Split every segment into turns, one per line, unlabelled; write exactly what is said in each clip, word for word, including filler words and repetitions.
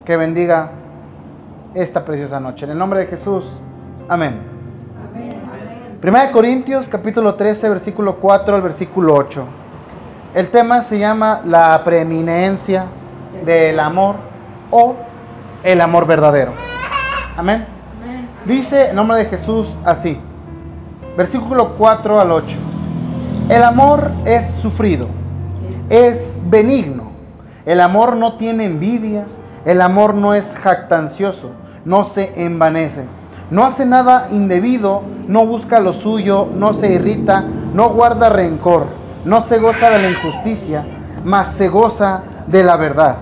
que bendiga esta preciosa noche. En el nombre de Jesús, amén. Primera de Corintios, capítulo trece, versículo cuatro al versículo ocho. El tema se llama la preeminencia del amor o el amor verdadero. Amén. Dice en nombre de Jesús así, versículo cuatro al ocho. El amor es sufrido, es benigno. El amor no tiene envidia, el amor no es jactancioso, no se envanece, no hace nada indebido, no busca lo suyo, no se irrita, no guarda rencor, no se goza de la injusticia, mas se goza de la verdad.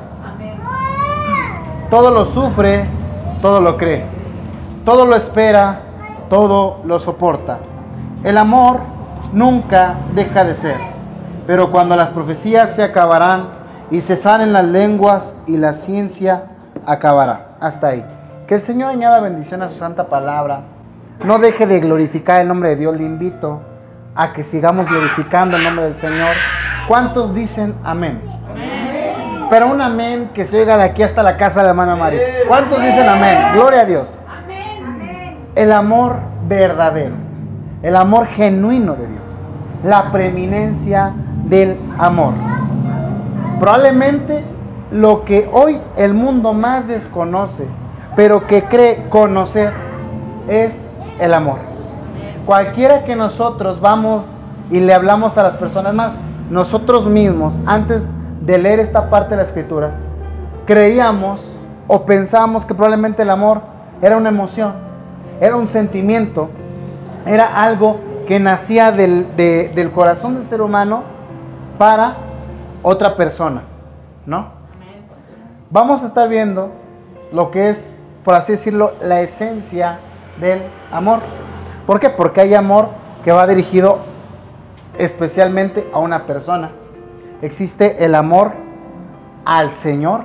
Todo lo sufre, todo lo cree, todo lo espera, todo lo soporta. El amor nunca deja de ser, pero cuando las profecías se acabarán y cesaren las lenguas y la ciencia acabará. Hasta ahí. Que el Señor añada bendición a su santa palabra. No deje de glorificar el nombre de Dios. Le invito a que sigamos glorificando el nombre del Señor. ¿Cuántos dicen amén? Amén. Pero un amén que se oiga de aquí hasta la casa de la hermana María. ¿Cuántos dicen amén? Gloria a Dios. Amén. El amor verdadero, el amor genuino de Dios, la preeminencia del amor. Probablemente lo que hoy el mundo más desconoce, pero que cree conocer, es el amor. Cualquiera que nosotros vamos y le hablamos a las personas, más nosotros mismos, antes de leer esta parte de las Escrituras, creíamos o pensábamos que probablemente el amor era una emoción, era un sentimiento, era algo que nacía del, de, del corazón del ser humano para otra persona, ¿no? Vamos a estar viendo lo que es, por así decirlo, la esencia del amor. ¿Por qué? Porque hay amor que va dirigido especialmente a una persona. Existe el amor al Señor.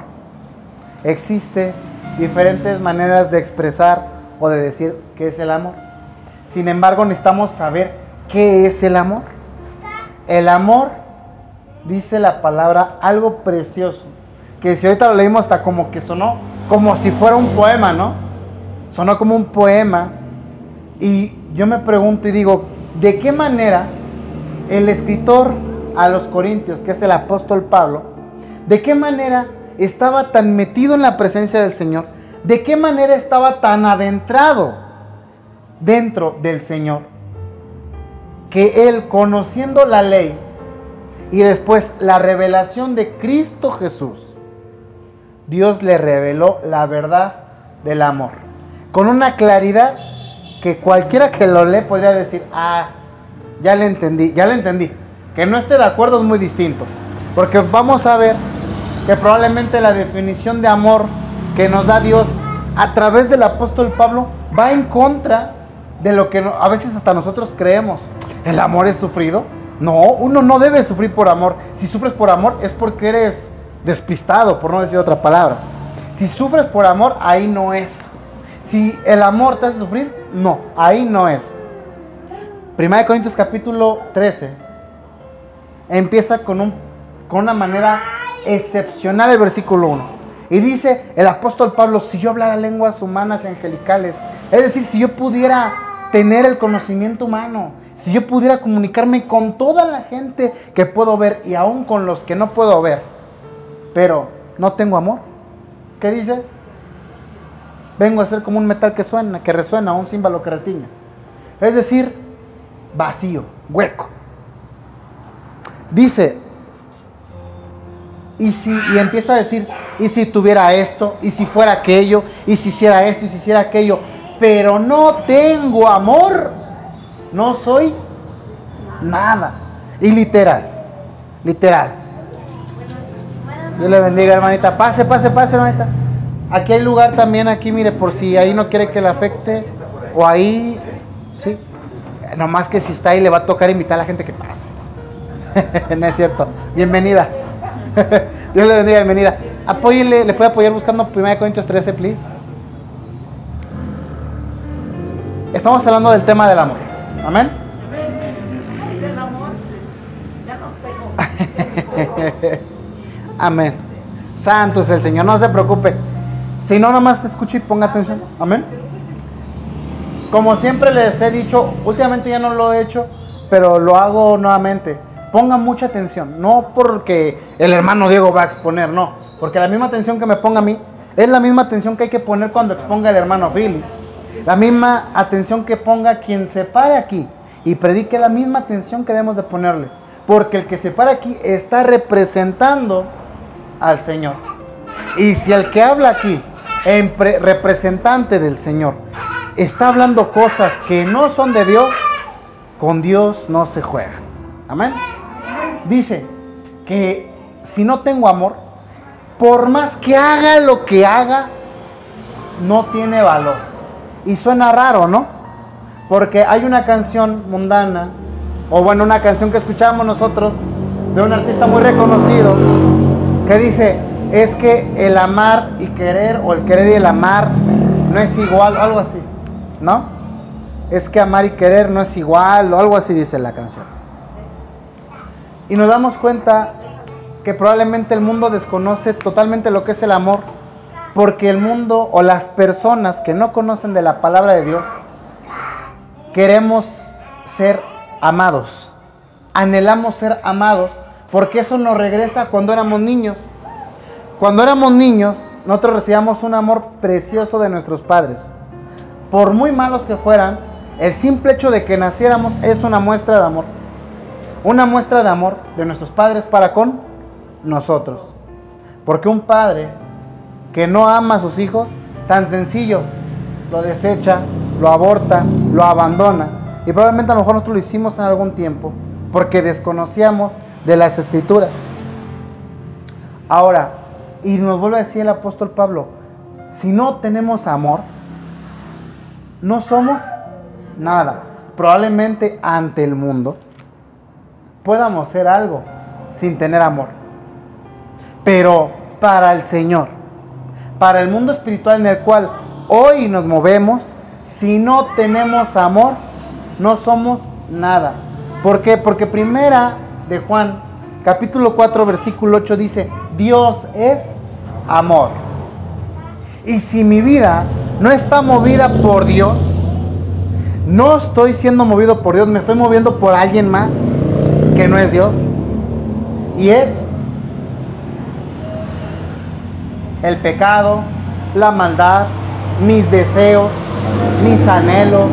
Existe diferentes maneras de expresar o de decir qué es el amor. Sin embargo, necesitamos saber qué es el amor. El amor, dice la palabra, algo precioso, que si ahorita lo leímos hasta como que sonó como si fuera un poema, ¿no? Sonó como un poema. Y yo me pregunto y digo, ¿de qué manera el escritor a los Corintios, que es el apóstol Pablo, de qué manera estaba tan metido en la presencia del Señor? ¿De qué manera estaba tan adentrado dentro del Señor? Que él, conociendo la ley y después la revelación de Cristo Jesús, Dios le reveló la verdad del amor. Con una claridad que cualquiera que lo lee podría decir, ah, ya le entendí, ya le entendí. Que no esté de acuerdo es muy distinto. Porque vamos a ver que probablemente la definición de amor que nos da Dios a través del apóstol Pablo va en contra de lo que a veces hasta nosotros creemos. ¿El amor es sufrido? No, uno no debe sufrir por amor. Si sufres por amor es porque eres despistado, por no decir otra palabra. Si sufres por amor, ahí no es. Si el amor te hace sufrir, no, ahí no es. Primera de Corintios capítulo trece empieza con, un, con una manera excepcional el versículo uno. Y dice el apóstol Pablo, si yo hablara lenguas humanas y angelicales, es decir, si yo pudiera tener el conocimiento humano, si yo pudiera comunicarme con toda la gente que puedo ver y aún con los que no puedo ver, pero no tengo amor, ¿qué dice? Vengo a ser como un metal que suena, que resuena, un címbalo que retiña. Es decir, vacío, hueco. Dice, y, si, y empieza a decir, y si tuviera esto, y si fuera aquello, y si hiciera esto, y si hiciera aquello, pero no tengo amor, no soy nada. Y literal, literal. Dios le bendiga, hermanita. Pase, pase, pase, hermanita. Aquí hay lugar también, aquí, mire, por si ahí no quiere que le afecte, o ahí, sí. Nomás que si está ahí le va a tocar invitar a la gente que pase. No es cierto. Bienvenida. Dios le bendiga, bienvenida. Apóyele, le puede apoyar buscando primera de Corintios trece, please. Estamos hablando del tema del amor. Amén.
Del amor ya nos pegó.
Amén. Santo es el Señor, no se preocupe. Si no, nada más escuche y ponga atención. Amén. Como siempre les he dicho, últimamente ya no lo he hecho, pero lo hago nuevamente. Pongan mucha atención, no porque el hermano Diego va a exponer, no, porque la misma atención que me ponga a mí es la misma atención que hay que poner cuando exponga el hermano Philip. La misma atención que ponga quien se pare aquí y predique, la misma atención que debemos de ponerle, porque el que se para aquí está representando al Señor. Y si el que habla aquí, en pre- representante del Señor, está hablando cosas que no son de Dios, con Dios no se juega. Amén. Dice que si no tengo amor, por más que haga lo que haga, no tiene valor. Y suena raro, ¿no? Porque hay una canción mundana, o bueno, una canción que escuchábamos nosotros, de un artista muy reconocido, que dice, es que el amar y querer, o el querer y el amar, no es igual, algo así, ¿no? Es que amar y querer no es igual, o algo así dice la canción. Y nos damos cuenta que probablemente el mundo desconoce totalmente lo que es el amor, porque el mundo o las personas que no conocen de la palabra de Dios, queremos ser amados, anhelamos ser amados, porque eso nos regresa cuando éramos niños. Cuando éramos niños, nosotros recibíamos un amor precioso de nuestros padres. Por muy malos que fueran, el simple hecho de que naciéramos es una muestra de amor. Una muestra de amor de nuestros padres para con nosotros. Porque un padre que no ama a sus hijos, tan sencillo, lo desecha, lo aborta, lo abandona. Y probablemente a lo mejor nosotros lo hicimos en algún tiempo, porque desconocíamos de las Escrituras. Ahora, y nos vuelve a decir el apóstol Pablo, si no tenemos amor, no somos nada. Probablemente ante el mundo podamos ser algo sin tener amor. Pero para el Señor, para el mundo espiritual en el cual hoy nos movemos, si no tenemos amor, no somos nada. ¿Por qué? Porque primera de Juan, capítulo cuatro, versículo ocho dice, Dios es amor. Y si mi vida no está movida por Dios, no estoy siendo movido por Dios, me estoy moviendo por alguien más que no es Dios. Y es el pecado, la maldad, mis deseos, mis anhelos,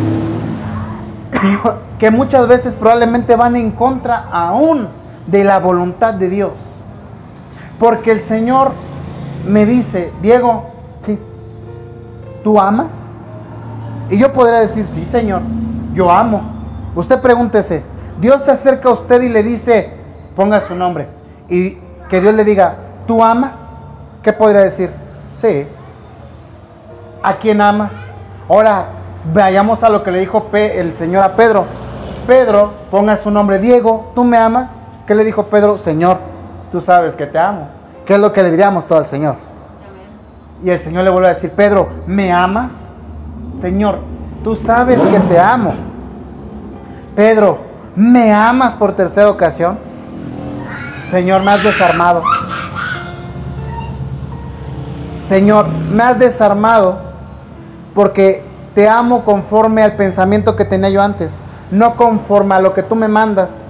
que muchas veces probablemente van en contra aún de la voluntad de Dios. Porque el Señor me dice, Diego, sí, ¿tú amas? Y yo podría decir, sí, Señor, yo amo. Usted pregúntese, Dios se acerca a usted y le dice, ponga su nombre, y que Dios le diga, ¿tú amas? ¿Qué podría decir? Sí. ¿A quién amas? Ahora, vayamos a lo que le dijo el Señor a Pedro. Pedro, ponga su nombre, Diego, ¿tú me amas? ¿Qué le dijo Pedro? Señor, tú sabes que te amo. ¿Qué es lo que le diríamos todo al Señor? Y el Señor le vuelve a decir, Pedro, ¿me amas? Señor, tú sabes que te amo. Pedro, ¿me amas por tercera ocasión? Señor, me has desarmado. Señor, me has desarmado porque te amo conforme al pensamiento que tenía yo antes, no conforme a lo que tú me mandas.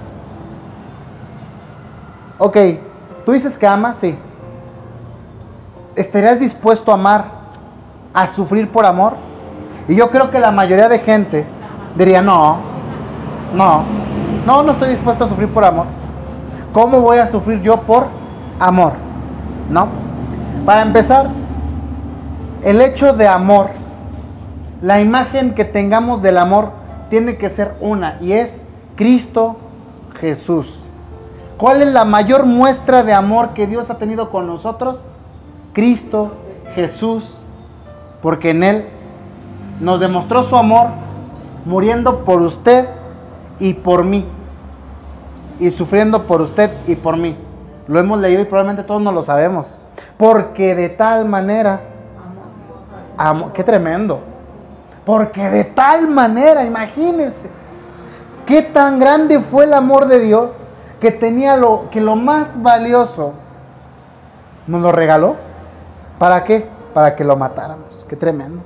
Ok, ¿tú dices que amas? Sí. ¿Estarías dispuesto a amar, a sufrir por amor? Y yo creo que la mayoría de gente diría, no, no, no, no estoy dispuesto a sufrir por amor. ¿Cómo voy a sufrir yo por amor? ¿No? Para empezar, el hecho de amor, la imagen que tengamos del amor tiene que ser una, y es Cristo Jesús. ¿Cuál es la mayor muestra de amor que Dios ha tenido con nosotros? Cristo Jesús, porque en Él nos demostró su amor muriendo por usted y por mí, y sufriendo por usted y por mí. Lo hemos leído y probablemente todos no lo sabemos. Porque de tal manera, amor, qué tremendo, porque de tal manera, imagínense, qué tan grande fue el amor de Dios, que tenía lo, que lo más valioso nos lo regaló. ¿Para qué? para que lo matáramos. Qué tremendo.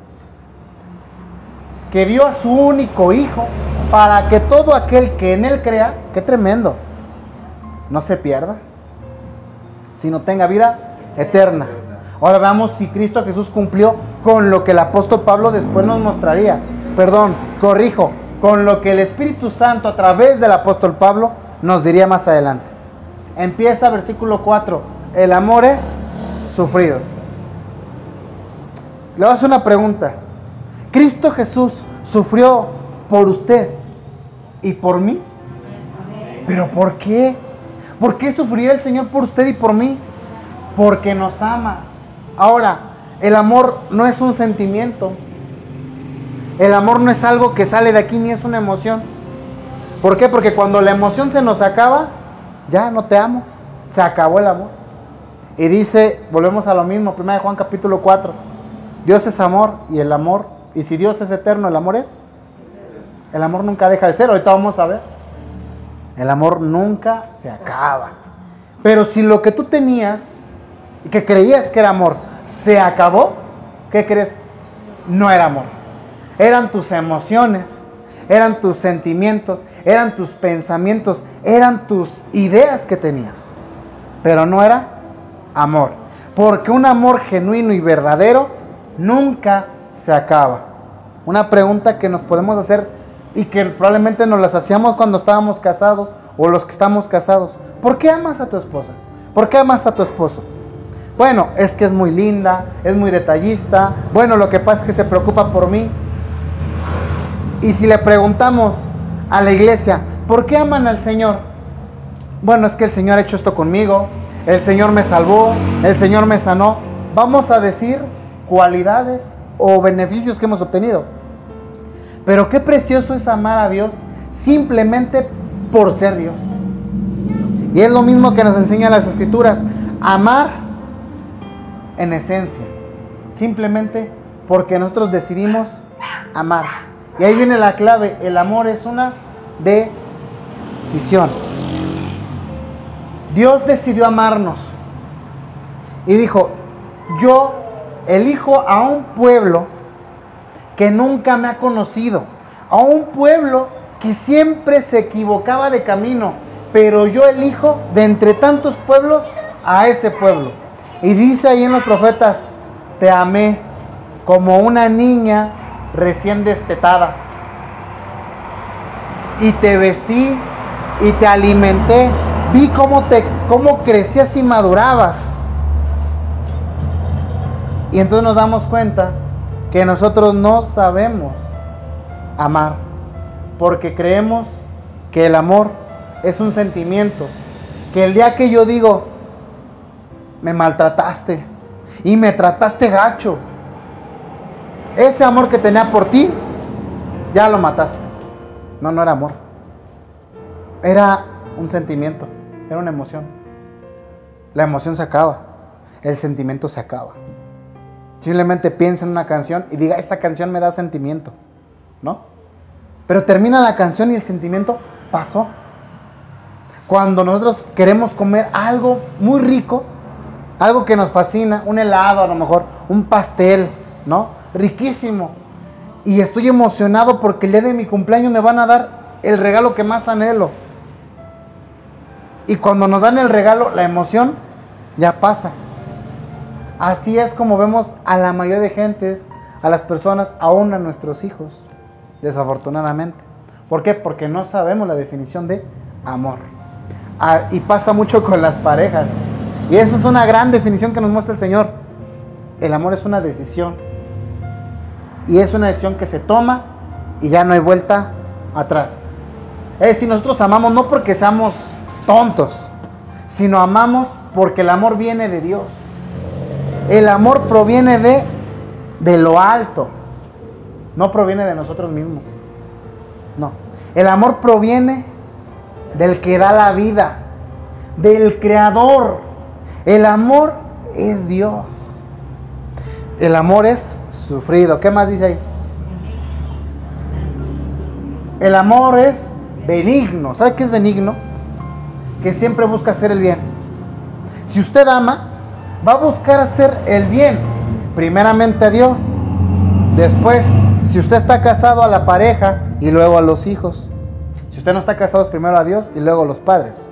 Que dio a su único hijo para que todo aquel que en él crea, qué tremendo, no se pierda, sino tenga vida eterna. Ahora veamos si Cristo Jesús cumplió con lo que el apóstol Pablo después nos mostraría. Perdón, corrijo, con lo que el Espíritu Santo a través del apóstol Pablo nos diría más adelante. Empieza versículo cuatro. El amor es sufrido. Le voy a hacer una pregunta. ¿Cristo Jesús sufrió por usted y por mí? ¿Pero por qué? ¿Por qué sufriría el Señor por usted y por mí? Porque nos ama. Ahora, el amor no es un sentimiento. El amor no es algo que sale de aquí ni es una emoción. ¿Por qué? Porque cuando la emoción se nos acaba, ya no te amo. Se acabó el amor. Y dice, volvemos a lo mismo, primera de Juan capítulo cuatro. Dios es amor y el amor, y si Dios es eterno, el amor es. El amor nunca deja de ser, ahorita vamos a ver. El amor nunca se acaba. Pero si lo que tú tenías, y que creías que era amor, se acabó, ¿qué crees? No era amor. Eran tus emociones, eran tus sentimientos, eran tus pensamientos, eran tus ideas que tenías. Pero no era amor. Porque un amor genuino y verdadero nunca se acaba. Una pregunta que nos podemos hacer y que probablemente nos las hacíamos cuando estábamos casados o los que estamos casados. ¿Por qué amas a tu esposa? ¿Por qué amas a tu esposo? Bueno, es que es muy linda, es muy detallista. Bueno, lo que pasa es que se preocupa por mí. Y si le preguntamos a la iglesia, ¿por qué aman al Señor? Bueno, es que el Señor ha hecho esto conmigo, el Señor me salvó, el Señor me sanó. Vamos a decir cualidades o beneficios que hemos obtenido. Pero qué precioso es amar a Dios simplemente por ser Dios. Y es lo mismo que nos enseñan las Escrituras. Amar en esencia, simplemente porque nosotros decidimos amar. Y ahí viene la clave. El amor es una decisión. Dios decidió amarnos y dijo, yo elijo a un pueblo que nunca me ha conocido, a un pueblo que siempre se equivocaba de camino, pero yo elijo de entre tantos pueblos a ese pueblo. Y dice ahí en los profetas, te amé como una niña recién destetada, y te vestí y te alimenté, vi cómo, te, cómo crecías y madurabas. Y entonces nos damos cuenta que nosotros no sabemos amar, porque creemos que el amor es un sentimiento, que el día que yo digo, me maltrataste y me trataste gacho, ese amor que tenía por ti, ya lo mataste. No, no era amor. Era un sentimiento, era una emoción. La emoción se acaba, el sentimiento se acaba. Simplemente piensa en una canción y diga, esta canción me da sentimiento, ¿no? Pero termina la canción y el sentimiento pasó. Cuando nosotros queremos comer algo muy rico, algo que nos fascina, un helado a lo mejor, un pastel, ¿no? Riquísimo. Y estoy emocionado porque el día de mi cumpleaños me van a dar el regalo que más anhelo. Y cuando nos dan el regalo, la emoción ya pasa. Así es como vemos a la mayoría de gentes, a las personas, aún a nuestros hijos, desafortunadamente. ¿Por qué? Porque no sabemos la definición de amor. Ah, y pasa mucho con las parejas. Y esa es una gran definición que nos muestra el Señor. El amor es una decisión. Y es una decisión que se toma y ya no hay vuelta atrás. Es decir, nosotros amamos no porque seamos tontos, sino amamos porque el amor viene de Dios. El amor proviene de, de lo alto. No proviene de nosotros mismos. No. El amor proviene del que da la vida, del Creador. El amor es Dios. El amor es sufrido. ¿Qué más dice ahí? El amor es benigno. ¿Sabe qué es benigno? Que siempre busca hacer el bien. Si usted ama, va a buscar hacer el bien. primeramente a Dios, después, si usted está casado, a la pareja y luego a los hijos. Si usted no está casado, es primero a Dios y luego a los padres.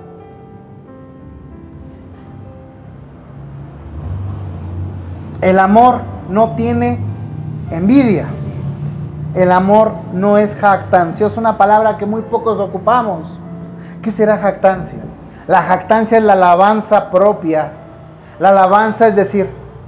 El amor no tiene envidia. El amor no es jactancioso, una palabra que muy pocos ocupamos. ¿Qué será jactancia? La jactancia es la alabanza propia. La alabanza es decir,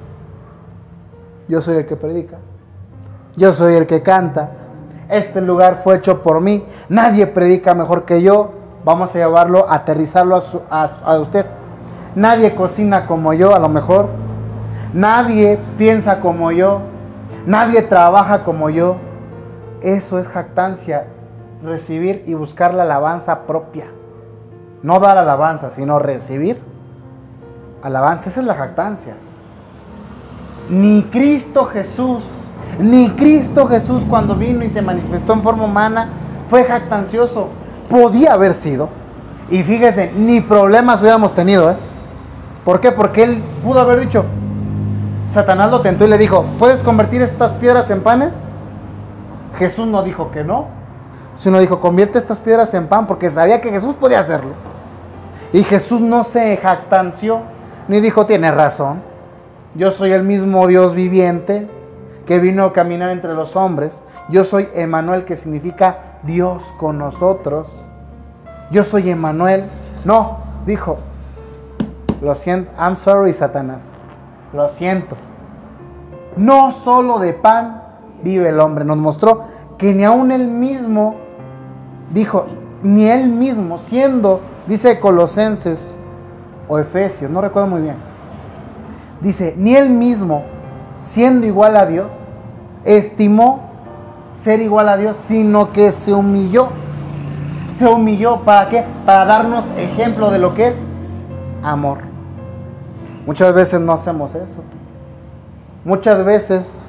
yo soy el que predica, yo soy el que canta, este lugar fue hecho por mí, nadie predica mejor que yo. Vamos a llevarlo, a aterrizarlo a, su, a, a usted. Nadie cocina como yo, a lo mejor. Nadie piensa como yo, nadie trabaja como yo. Eso es jactancia, recibir y buscar la alabanza propia. No dar alabanza, sino recibir alabanza. Esa es la jactancia. Ni Cristo Jesús, ni Cristo Jesús cuando vino y se manifestó en forma humana fue jactancioso. Podía haber sido. Y fíjese, ni problemas hubiéramos tenido, ¿eh? ¿Por qué? Porque él pudo haber dicho, Satanás lo tentó y le dijo, ¿puedes convertir estas piedras en panes? Jesús no dijo que no, sino dijo, convierte estas piedras en pan, porque sabía que Jesús podía hacerlo. Y Jesús no se jactanció, ni dijo, tiene razón, yo soy el mismo Dios viviente que vino a caminar entre los hombres. Yo soy Emmanuel, que significa Dios con nosotros. Yo soy Emmanuel. No, dijo, lo siento, I'm sorry, Satanás, lo siento. No solo de pan vive el hombre. Nos mostró que ni aún él mismo, dijo, ni él mismo, siendo, dice Colosenses o Efesios, no recuerdo muy bien, dice, ni él mismo, siendo igual a Dios, estimó ser igual a Dios, sino que se humilló. Se humilló, ¿para qué? Para darnos ejemplo de lo que es amor. Muchas veces no hacemos eso. Muchas veces,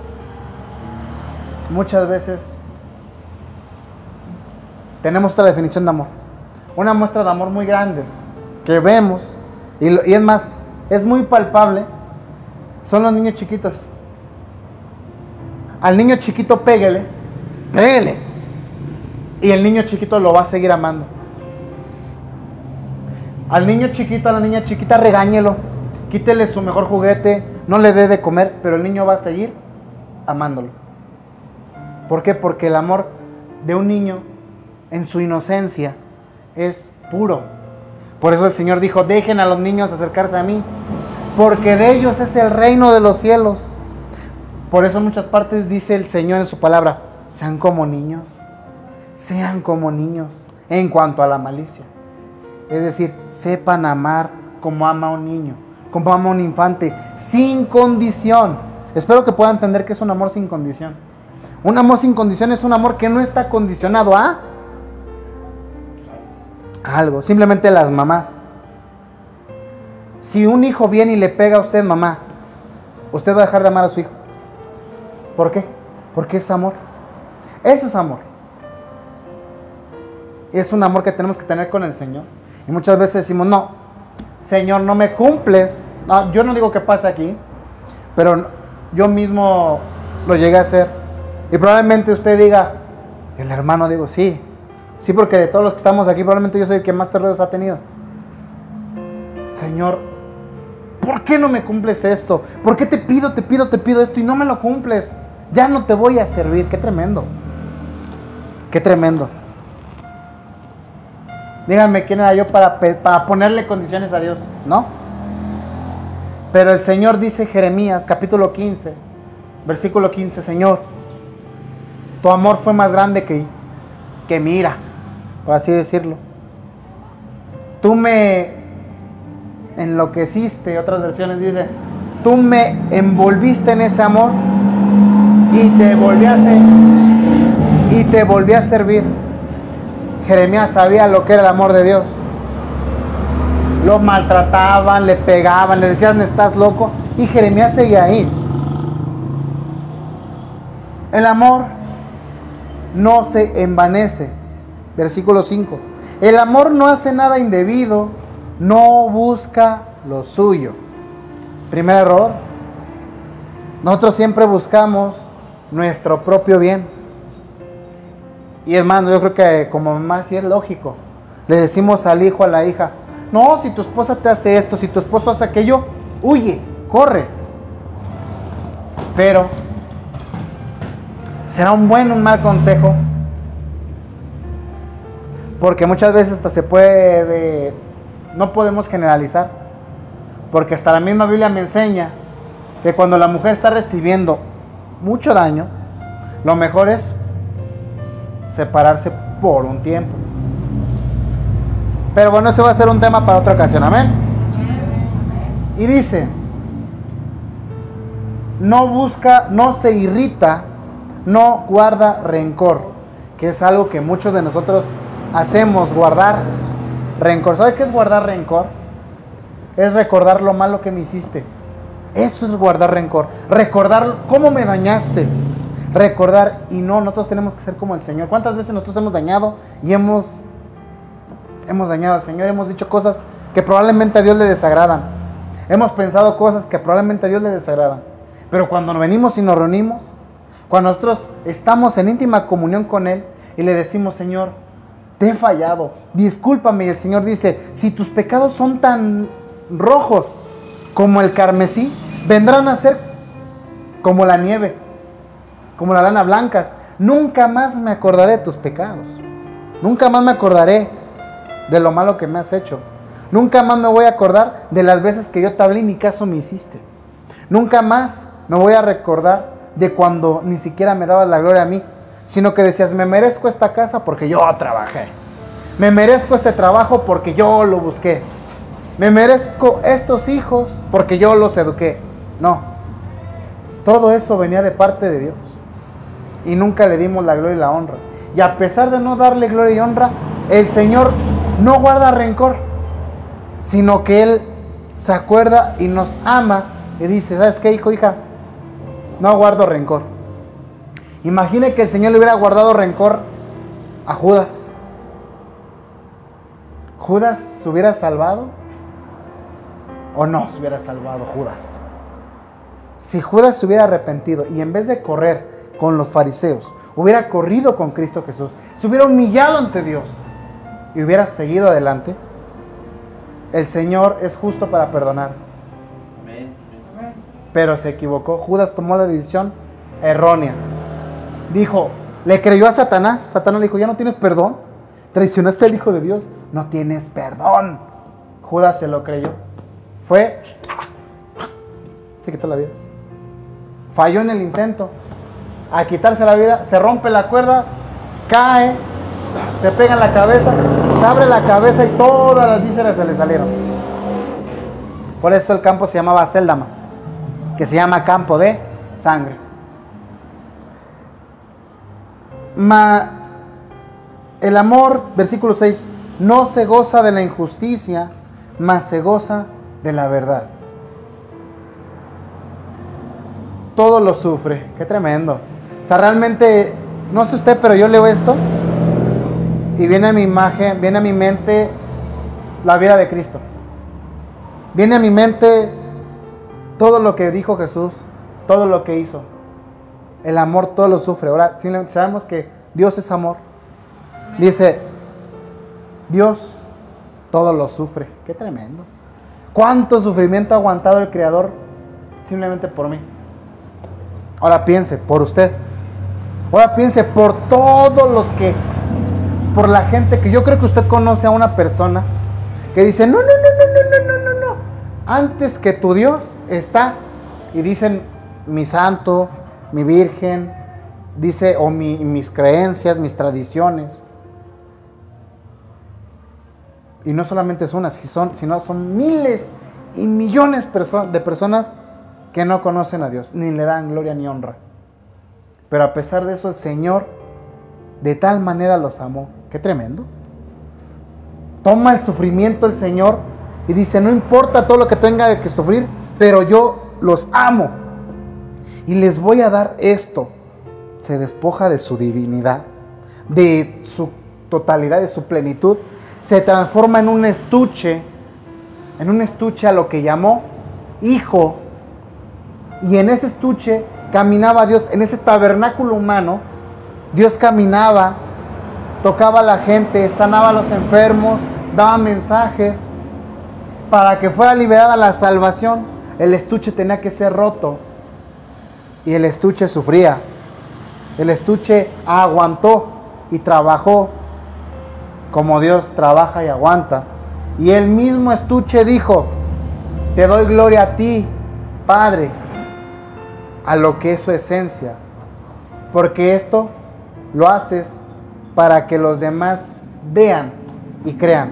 muchas veces tenemos otra definición de amor. Una muestra de amor muy grande que vemos, y, y es más, es muy palpable, son los niños chiquitos. Al niño chiquito péguele, péguele, y el niño chiquito lo va a seguir amando. Al niño chiquito, a la niña chiquita, regáñelo, quítele su mejor juguete, no le dé de comer, pero el niño va a seguir amándolo. ¿Por qué? Porque el amor de un niño en su inocencia es puro. Por eso el Señor dijo, dejen a los niños acercarse a mí, porque de ellos es el reino de los cielos. Por eso en muchas partes dice el Señor en su palabra, sean como niños, sean como niños en cuanto a la malicia. Es decir, sepan amar como ama un niño, como ama un infante, sin condición. Espero que puedan entender que es un amor sin condición. Un amor sin condición es un amor que no está condicionado a algo. Simplemente las mamás. Si un hijo viene y le pega a usted, mamá, usted va a dejar de amar a su hijo. ¿Por qué? Porque es amor. Eso es amor. Es un amor que tenemos que tener con el Señor. Y muchas veces decimos, no, Señor, no me cumples. No, yo no digo que pase aquí, pero yo mismo lo llegué a hacer. Y probablemente usted diga, el hermano, digo, sí. Sí, porque de todos los que estamos aquí, probablemente yo soy el que más errores ha tenido. Señor, ¿por qué no me cumples esto? ¿Por qué te pido, te pido, te pido esto y no me lo cumples? Ya no te voy a servir. Qué tremendo. Qué tremendo. Díganme quién era yo para, para ponerle condiciones a Dios, ¿no? Pero el Señor dice, Jeremías capítulo quince, versículo quince, Señor, tu amor fue más grande que, que mi ira, por así decirlo. Tú me enloqueciste, otras versiones dice, tú me envolviste en ese amor y te volví a hacer, y te volví a servir. Jeremías sabía lo que era el amor de Dios. Lo maltrataban, le pegaban, le decían, ¿estás loco? Y Jeremías seguía ahí. El amor no se envanece. Versículo cinco. El amor no hace nada indebido, no busca lo suyo. Primer error. Nosotros siempre buscamos nuestro propio bien. Y hermano, yo creo que como mamá sí es lógico. Le decimos al hijo, a la hija, no, si tu esposa te hace esto, si tu esposo hace aquello, huye, corre. Pero, ¿será un buen o un mal consejo? Porque muchas veces hasta se puede, no podemos generalizar. Porque hasta la misma Biblia me enseña que cuando la mujer está recibiendo mucho daño, lo mejor es separarse por un tiempo. Pero bueno, ese va a ser un tema para otra ocasión, amén. Y dice, no busca, no se irrita, no guarda rencor, que es algo que muchos de nosotros hacemos, guardar rencor. ¿Sabe qué es guardar rencor? Es recordar lo malo que me hiciste. Eso es guardar rencor. Recordar cómo me dañaste. Recordar, y no, nosotros tenemos que ser como el Señor. ¿Cuántas veces nosotros hemos dañado y hemos, hemos dañado al Señor? Hemos dicho cosas que probablemente a Dios le desagradan. Hemos pensado cosas que probablemente a Dios le desagradan. Pero cuando nos venimos y nos reunimos, cuando nosotros estamos en íntima comunión con Él y le decimos, Señor, te he fallado, discúlpame. Y el Señor dice, si tus pecados son tan rojos como el carmesí, vendrán a ser como la nieve, como la lana blancas. Nunca más me acordaré de tus pecados. Nunca más me acordaré de lo malo que me has hecho. Nunca más me voy a acordar de las veces que yo te hablé y ni caso me hiciste. Nunca más me voy a recordar de cuando ni siquiera me dabas la gloria a mí, sino que decías, me merezco esta casa porque yo trabajé. Me merezco este trabajo porque yo lo busqué. Me merezco estos hijos porque yo los eduqué. No. Todo eso venía de parte de Dios. Y nunca le dimos la gloria y la honra. Y a pesar de no darle gloria y honra, el Señor no guarda rencor, sino que Él se acuerda y nos ama y dice, ¿sabes qué, hijo, hija? No guardo rencor. Imagine que el Señor le hubiera guardado rencor a Judas. ¿Judas se hubiera salvado? ¿O no se hubiera salvado Judas? Si Judas se hubiera arrepentido y en vez de correr con los fariseos, hubiera corrido con Cristo Jesús, se hubiera humillado ante Dios y hubiera seguido adelante, el Señor es justo para perdonar.
Amén.
Pero se equivocó. Judas tomó la decisión errónea. Dijo, le creyó a Satanás. Satanás le dijo, ya no tienes perdón. Traicionaste al Hijo de Dios, no tienes perdón. Judas se lo creyó. Fue, se quitó la vida. Falló en el intento. Al quitarse la vida, se rompe la cuerda, cae, se pega en la cabeza, se abre la cabeza y todas las vísceras se le salieron. Por eso el campo se llamaba Séldama, que se llama campo de sangre. Ma, el amor, versículo seis, no se goza de la injusticia, mas se goza de la verdad. Todo lo sufre. Qué tremendo. O sea, realmente, no sé usted, pero yo leo esto y viene a mi imagen, viene a mi mente la vida de Cristo. Viene a mi mente todo lo que dijo Jesús, todo lo que hizo. El amor todo lo sufre. Ahora, simplemente sabemos que Dios es amor. Dice, Dios todo lo sufre. Qué tremendo. ¿Cuánto sufrimiento ha aguantado el Creador simplemente por mí? Ahora piense, por usted. Ahora piense por todos los que, por la gente que yo creo que usted conoce a una persona que dice, no, no, no, no, no, no, no, no, no. Antes que tu Dios está, y dicen mi santo, mi virgen, dice, o mi, mis creencias, mis tradiciones. Y no solamente es una, sino son miles y millones de personas que no conocen a Dios, ni le dan gloria ni honra. Pero a pesar de eso, el Señor de tal manera los amó. Qué tremendo. Toma el sufrimiento el Señor y dice, no importa todo lo que tenga de que sufrir, pero yo los amo y les voy a dar esto. Se despoja de su divinidad, de su totalidad, de su plenitud. Se transforma en un estuche, en un estuche a lo que llamó hijo. Y en ese estuche caminaba Dios, en ese tabernáculo humano, Dios caminaba, tocaba a la gente, sanaba a los enfermos, daba mensajes para que fuera liberada la salvación. El estuche tenía que ser roto y el estuche sufría. El estuche aguantó y trabajó como Dios trabaja y aguanta. Y el mismo estuche dijo: te doy gloria a ti, Padre, a lo que es su esencia, porque esto lo haces para que los demás vean y crean.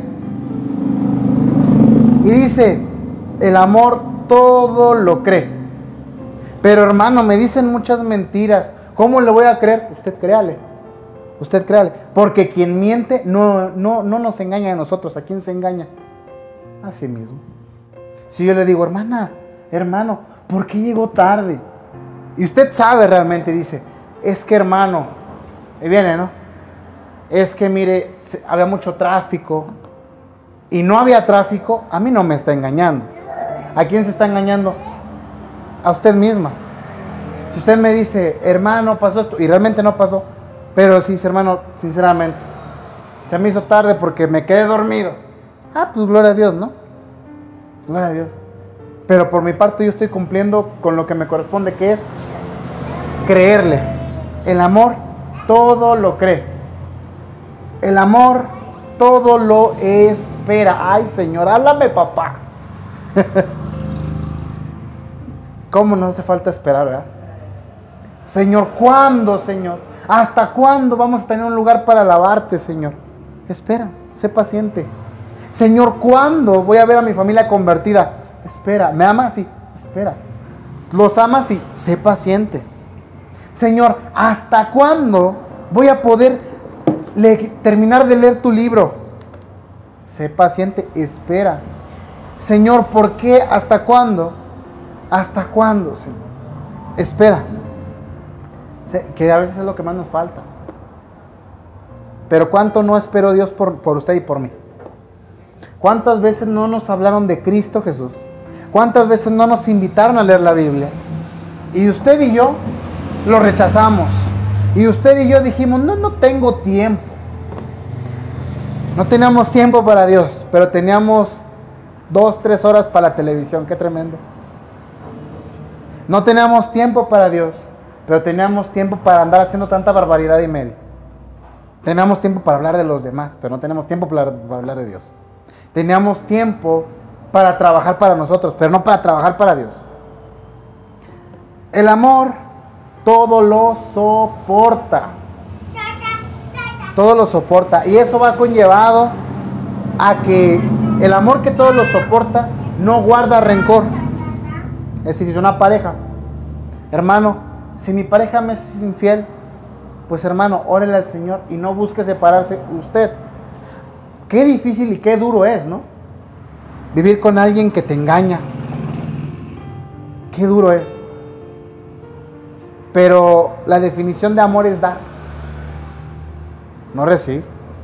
Y dice, el amor todo lo cree. Pero hermano, me dicen muchas mentiras. ¿Cómo le voy a creer? Usted créale. Usted créale. Porque quien miente no, no, no nos engaña a nosotros. ¿A quién se engaña? A sí mismo. Si yo le digo, hermana, hermano, ¿por qué llegó tarde? Y usted sabe realmente, dice, es que hermano, y viene, ¿no? Es que mire, había mucho tráfico. Y no había tráfico, a mí no me está engañando. ¿A quién se está engañando? A usted misma. Si usted me dice, hermano, pasó esto, y realmente no pasó, pero sí, hermano, sinceramente, se me hizo tarde porque me quedé dormido. Ah, pues gloria a Dios, ¿no? Gloria a Dios. Pero por mi parte yo estoy cumpliendo con lo que me corresponde, que es creerle. El amor todo lo cree. El amor todo lo espera. Ay, Señor, háblame, papá. ¿Cómo nos hace falta esperar, verdad? Señor, ¿cuándo, Señor? ¿Hasta cuándo vamos a tener un lugar para alabarte, Señor? Espera, sé paciente. Señor, ¿cuándo voy a ver a mi familia convertida? Espera, ¿me amas? Sí, espera. ¿Los amas? Sí, sé paciente. Señor, ¿hasta cuándo voy a poder le- terminar de leer tu libro? Sé paciente, espera. Señor, ¿por qué? ¿Hasta cuándo? ¿Hasta cuándo, Señor? Espera. Que a veces es lo que más nos falta. Pero ¿cuánto no esperó Dios por, por usted y por mí? ¿Cuántas veces no nos hablaron de Cristo Jesús? ¿Cuántas veces no nos invitaron a leer la Biblia? Y usted y yo lo rechazamos. Y usted y yo dijimos, no, no tengo tiempo. No teníamos tiempo para Dios, pero teníamos dos, tres horas para la televisión. Qué tremendo. No teníamos tiempo para Dios, pero teníamos tiempo para andar haciendo tanta barbaridad y media. Teníamos tiempo para hablar de los demás, pero no tenemos tiempo para, para hablar de Dios. Teníamos tiempo para trabajar para nosotros, pero no para trabajar para Dios. El amor todo lo soporta. Todo lo soporta. Y eso va conllevado a que el amor que todo lo soporta no guarda rencor. Es decir, si es una pareja, hermano, si mi pareja me es infiel, pues hermano, órele al Señor y no busque separarse usted. Qué difícil y qué duro es, ¿no? Vivir con alguien que te engaña. Qué duro es. Pero la definición de amor es dar, no recibir.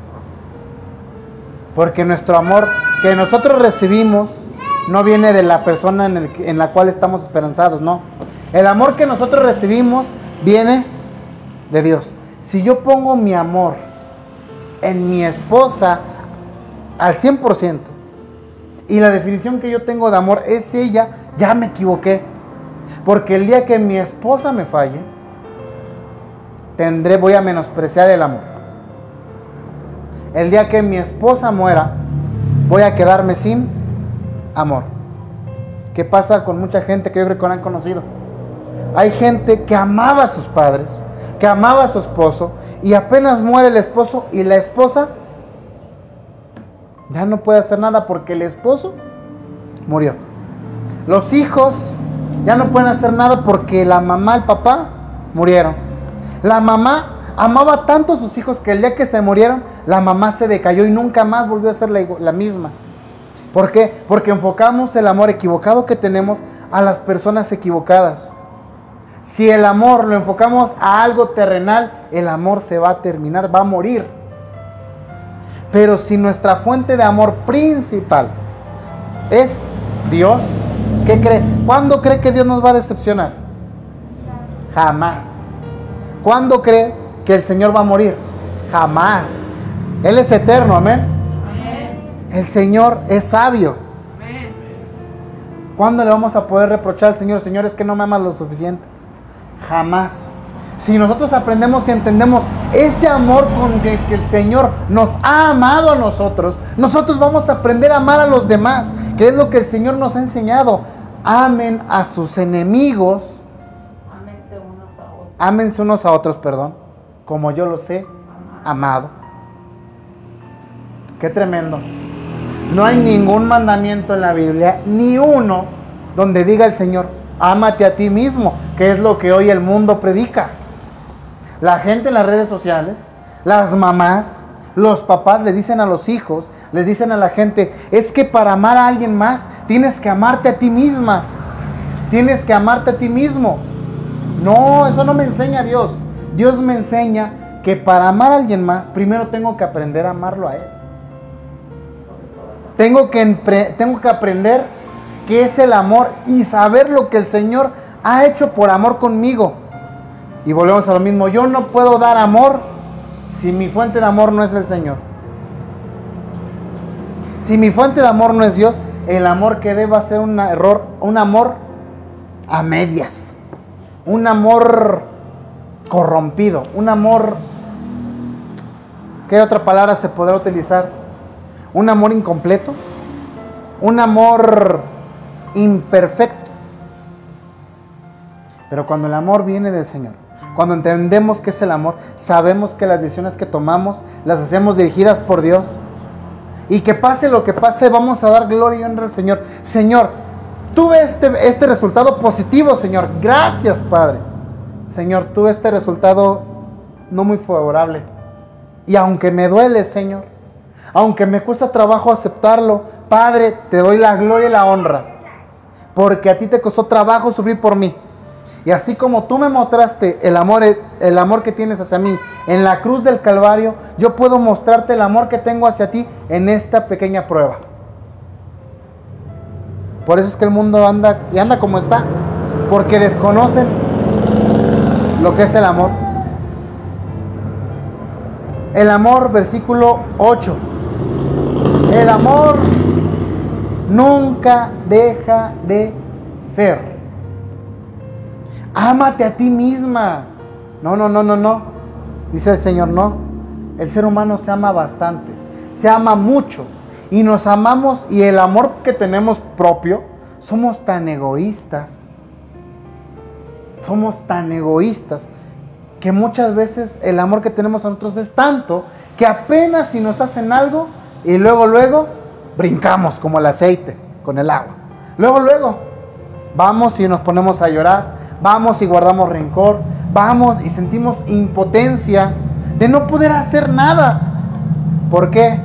Porque nuestro amor que nosotros recibimos no viene de la persona en, el, en la cual estamos esperanzados, no. El amor que nosotros recibimos viene de Dios. Si yo pongo mi amor en mi esposa al cien por ciento y la definición que yo tengo de amor es ella, ya me equivoqué. Porque el día que mi esposa me falle, tendré, voy a menospreciar el amor. El día que mi esposa muera, voy a quedarme sin amor. ¿Qué pasa con mucha gente que yo creo que no han conocido? Hay gente que amaba a sus padres, que amaba a su esposo, y apenas muere el esposo y la esposa ya no puede hacer nada porque el esposo murió. Los hijos ya no pueden hacer nada porque la mamá, el papá murieron. La mamá amaba tanto a sus hijos que el día que se murieron, la mamá se decayó y nunca más volvió a ser la, la misma. ¿Por qué? Porque enfocamos el amor equivocado que tenemos a las personas equivocadas. Si el amor lo enfocamos a algo terrenal, el amor se va a terminar, va a morir. Pero si nuestra fuente de amor principal es Dios, ¿qué cree? ¿Cuándo cree que Dios nos va a decepcionar? Jamás. ¿Cuándo cree que el Señor va a morir? Jamás. Él es eterno, amén. El Señor es sabio. ¿Cuándo le vamos a poder reprochar al Señor? Señor, es que no me amas lo suficiente. Jamás. Si nosotros aprendemos y entendemos ese amor con el que el Señor nos ha amado a nosotros, nosotros vamos a aprender a amar a los demás, que es lo que el Señor nos ha enseñado. Amen a sus enemigos.
Ámense unos a otros.
Ámense unos a otros, perdón, como yo los he amado. Qué tremendo. No hay ningún mandamiento en la Biblia, ni uno, donde diga el Señor, ámate a ti mismo, que es lo que hoy el mundo predica. La gente en las redes sociales, las mamás, los papás le dicen a los hijos, le dicen a la gente, es que para amar a alguien más, tienes que amarte a ti misma, tienes que amarte a ti mismo. No, eso no me enseña Dios. Dios me enseña que para amar a alguien más, primero tengo que aprender a amarlo a Él. Tengo que, tengo que aprender qué es el amor y saber lo que el Señor ha hecho por amor conmigo. Y volvemos a lo mismo. Yo no puedo dar amor si mi fuente de amor no es el Señor. Si mi fuente de amor no es Dios, el amor que dé va a ser un error, un amor a medias, un amor corrompido, un amor, ¿qué otra palabra se podrá utilizar? Un amor incompleto, un amor imperfecto. Pero cuando el amor viene del Señor, cuando entendemos qué es el amor, sabemos que las decisiones que tomamos las hacemos dirigidas por Dios. Y que pase lo que pase, vamos a dar gloria y honra al Señor. Señor, tuve este, este resultado positivo, Señor. Gracias, Padre. Señor, tuve este resultado no muy favorable. Y aunque me duele, Señor, aunque me cuesta trabajo aceptarlo, Padre, te doy la gloria y la honra. Porque a ti te costó trabajo sufrir por mí. Y así como tú me mostraste el amor, el amor que tienes hacia mí en la cruz del Calvario, yo puedo mostrarte el amor que tengo hacia ti en esta pequeña prueba. Por eso es que el mundo anda y anda como está, porque desconocen lo que es el amor. El amor, versículo ocho. El amor nunca deja de ser. Ámate a ti misma. No, no, no, no, no. Dice el Señor, no. El ser humano se ama bastante. Se ama mucho. Y nos amamos, y el amor que tenemos propio, somos tan egoístas. Somos tan egoístas que muchas veces el amor que tenemos a nosotros es tanto que apenas si nos hacen algo y luego, luego brincamos como el aceite con el agua. Luego, luego vamos y nos ponemos a llorar, vamos y guardamos rencor, vamos y sentimos impotencia de no poder hacer nada. ¿Por qué?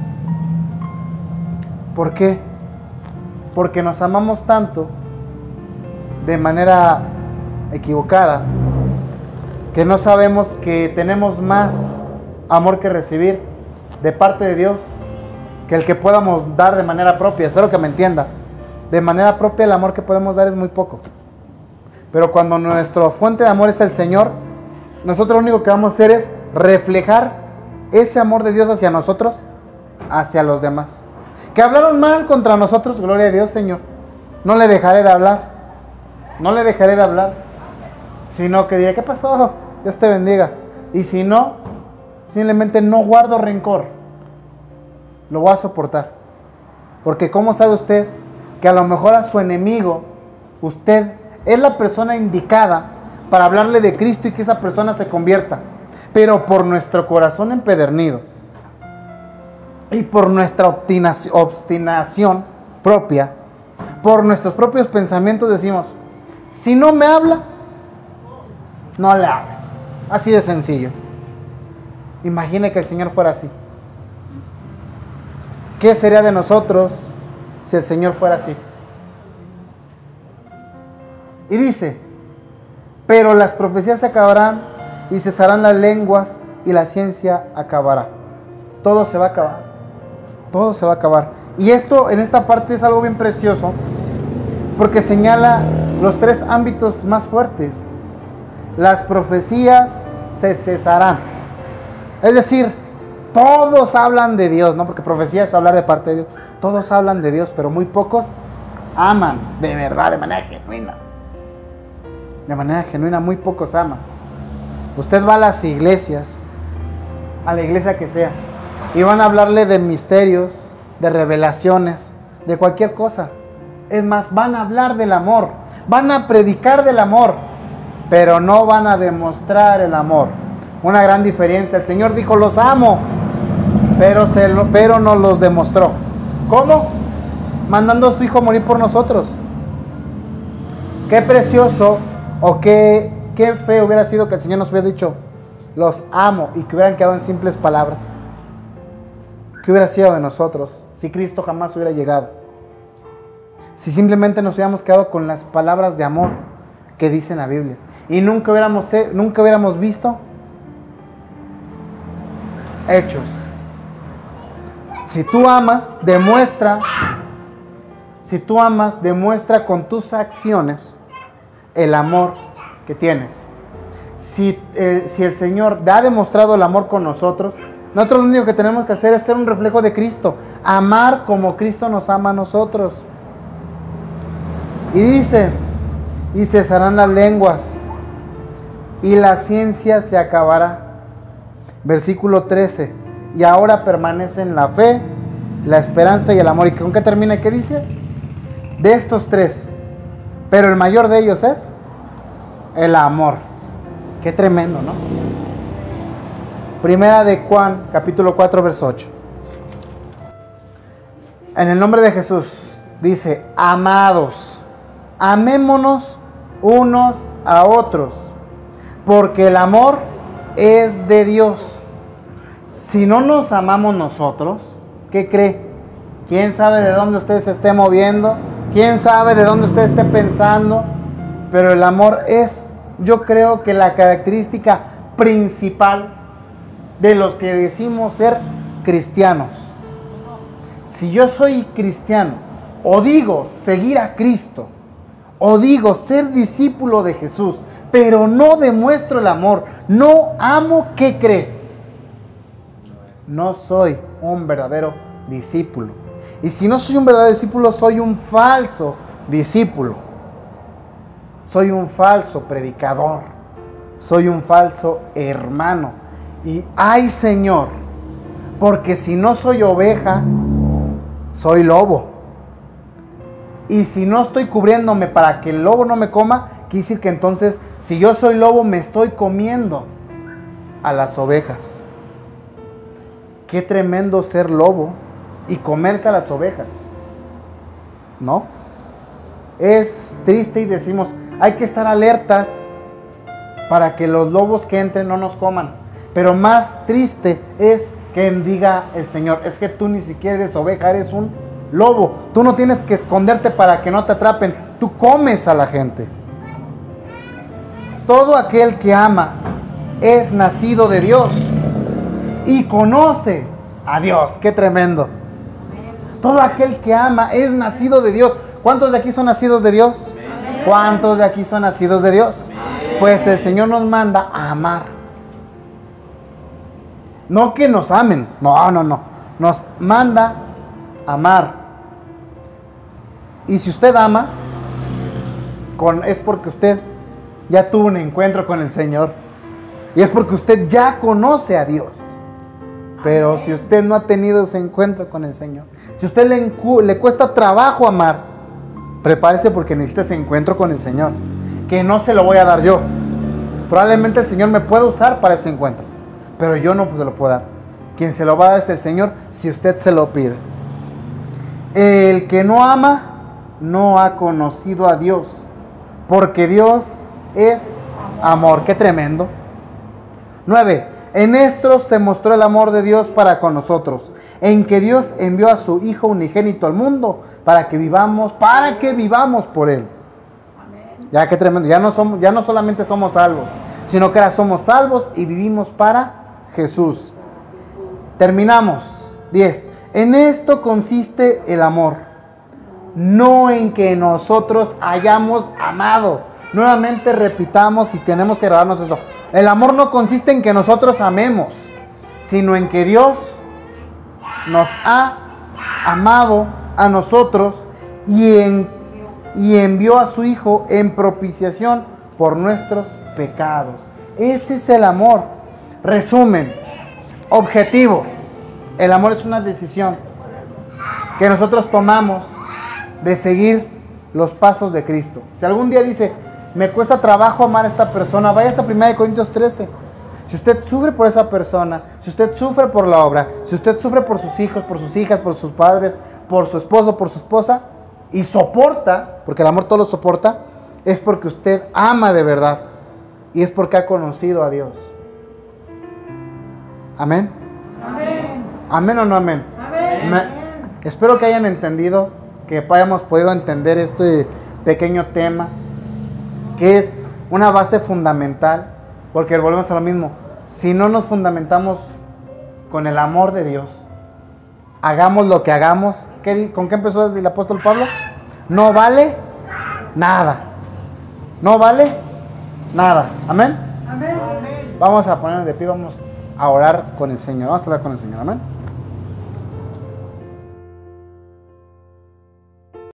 ¿Por qué? Porque nos amamos tanto de manera equivocada que no sabemos que tenemos más amor que recibir de parte de Dios que el que podamos dar de manera propia. Espero que me entienda. De manera propia el amor que podemos dar es muy poco. Pero cuando nuestra fuente de amor es el Señor, nosotros lo único que vamos a hacer es reflejar ese amor de Dios hacia nosotros, hacia los demás. Que hablaron mal contra nosotros, gloria a Dios, Señor. No le dejaré de hablar. No le dejaré de hablar. Sino que diré, ¿qué pasó? Dios te bendiga. Y si no, simplemente no guardo rencor. Lo voy a soportar. Porque ¿cómo sabe usted que a lo mejor a su enemigo, usted es la persona indicada para hablarle de Cristo y que esa persona se convierta? Pero por nuestro corazón empedernido y por nuestra obstinación, obstinación propia, por nuestros propios pensamientos decimos, si no me habla, no le hable. Así de sencillo. Imagine que el Señor fuera así. ¿Qué sería de nosotros si el Señor fuera así? Y dice, pero las profecías se acabarán y cesarán las lenguas y la ciencia acabará. Todo se va a acabar. Todo se va a acabar. Y esto en esta parte es algo bien precioso, porque señala los tres ámbitos más fuertes. Las profecías se cesarán. Es decir, todos hablan de Dios, ¿no? Porque profecía es hablar de parte de Dios. Todos hablan de Dios, pero muy pocos aman de verdad, de manera genuina. De manera genuina, muy pocos aman. Usted va a las iglesias, a la iglesia que sea, y van a hablarle de misterios, de revelaciones, de cualquier cosa. Es más, van a hablar del amor, van a predicar del amor, pero no van a demostrar el amor. Una gran diferencia. El Señor dijo, los amo, pero, se lo, pero no los demostró. ¿Cómo? Mandando a su Hijo a morir por nosotros. Qué precioso o qué, qué feo hubiera sido que el Señor nos hubiera dicho, los amo, y que hubieran quedado en simples palabras. ¿Qué hubiera sido de nosotros si Cristo jamás hubiera llegado? Si simplemente nos hubiéramos quedado con las palabras de amor que dice en la Biblia y nunca hubiéramos, nunca hubiéramos visto hechos. Si tú amas, demuestra, si tú amas, demuestra con tus acciones el amor que tienes. Si, eh, si el Señor ha demostrado el amor con nosotros, nosotros lo único que tenemos que hacer es ser un reflejo de Cristo, amar como Cristo nos ama a nosotros. Y dice, y cesarán las lenguas, y la ciencia se acabará. Versículo trece, y ahora permanecen la fe, la esperanza y el amor. ¿Y con qué termina? ¿Qué dice? De estos tres, pero el mayor de ellos es el amor. Qué tremendo, ¿no? Primera de Juan, capítulo cuatro, verso ocho. En el nombre de Jesús, dice, amados, amémonos unos a otros, porque el amor es de Dios. Si no nos amamos nosotros, ¿qué cree? ¿Quién sabe de dónde usted se esté moviendo? ¿Quién sabe de dónde usted esté pensando? Pero el amor es, yo creo que la característica principal de los que decimos ser cristianos. Si yo soy cristiano, o digo seguir a Cristo, o digo ser discípulo de Jesús, pero no demuestro el amor, no amo, ¿qué cree? No soy un verdadero discípulo. Y si no soy un verdadero discípulo, soy un falso discípulo. Soy un falso predicador. Soy un falso hermano. Y ay, Señor, porque si no soy oveja, soy lobo. Y si no estoy cubriéndome para que el lobo no me coma, quiere decir que entonces, si yo soy lobo, me estoy comiendo a las ovejas. Qué tremendo ser lobo y comerse a las ovejas, ¿no? Es triste y decimos, hay que estar alertas para que los lobos que entren no nos coman. Pero más triste es que diga el Señor, es que tú ni siquiera eres oveja, eres un lobo. Tú no tienes que esconderte para que no te atrapen, tú comes a la gente. Todo aquel que ama es nacido de Dios y conoce a Dios. Qué tremendo. Todo aquel que ama es nacido de Dios. ¿Cuántos de aquí son nacidos de Dios? ¿Cuántos de aquí son nacidos de Dios? Pues el Señor nos manda a amar. No que nos amen, no, no, no. Nos manda a amar. Y si usted ama, con, es porque usted ya tuvo un encuentro con el Señor. Y es porque usted ya conoce a Dios. Pero si usted no ha tenido ese encuentro con el Señor, si a usted le, le cuesta trabajo amar, prepárese porque necesita ese encuentro con el Señor, que no se lo voy a dar yo. Probablemente el Señor me pueda usar para ese encuentro, pero yo no se lo puedo dar. Quien se lo va a dar es el Señor, si usted se lo pide. El que no ama, no ha conocido a Dios, porque Dios es amor. Qué tremendo. nueve. En esto se mostró el amor de Dios para con nosotros, en que Dios envió a su Hijo unigénito al mundo para que vivamos, para que vivamos por Él. Amén. Ya qué tremendo, ya no somos, ya no solamente somos salvos, sino que ahora somos salvos y vivimos para Jesús. Terminamos. diez. En esto consiste el amor, no en que nosotros hayamos amado. Nuevamente repitamos y tenemos que grabarnos esto. El amor no consiste en que nosotros amemos, sino en que Dios nos ha amado a nosotros y, en, y envió a su Hijo en propiciación por nuestros pecados. Ese es el amor. Resumen, objetivo. El amor es una decisión que nosotros tomamos de seguir los pasos de Cristo. Si algún día dice, me cuesta trabajo amar a esta persona, vaya a primera de Corintios trece. Si usted sufre por esa persona, si usted sufre por la obra, si usted sufre por sus hijos, por sus hijas, por sus padres, por su esposo, por su esposa, y soporta, porque el amor todo lo soporta, es porque usted ama de verdad y es porque ha conocido a Dios. ¿Amén?
Amén.
¿Amén o no amén?
Amén.
Me, espero que hayan entendido, que hayamos podido entender este pequeño tema, que es una base fundamental, porque volvemos a lo mismo. Si no nos fundamentamos con el amor de Dios, hagamos lo que hagamos. ¿Qué, ¿Con qué empezó el apóstol Pablo? No vale nada. No vale nada. ¿Amén?
Amén.
Vamos a ponernos de pie, vamos a orar con el Señor. Vamos a hablar con el Señor. Amén.